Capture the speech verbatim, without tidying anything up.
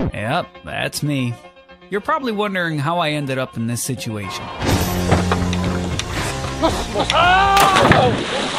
Yep, that's me. You're probably wondering how I ended up in this situation.